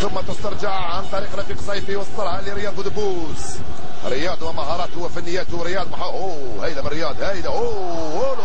ثم تسترجع عن طريق رفيق صيفي، وصلها لرياض بودبوس. رياض ومهاراته وفنياته. رياض اوه هيدا من رياض، هيدا اوه